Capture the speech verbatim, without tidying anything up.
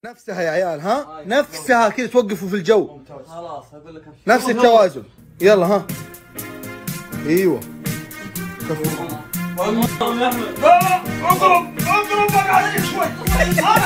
نفسها يا عيال، ها نفسها كذا، توقفوا في الجو. خلاص اقول لك نفس التوازن. يلا ها. ايوه كفو. اضرب اضرب اضرب عليك شوي.